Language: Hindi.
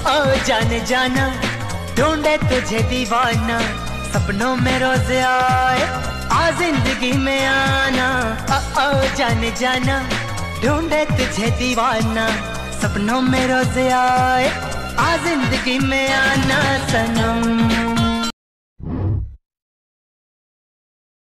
ओ जाने जाना, ढूंढे तुझे दीवाना, सपनों में रोज आए, आ जिंदगी में आना। ओ जाने जाना, ढूंढे तुझे दीवाना, सपनों में रोज आए, आ जिंदगी में आना सनम।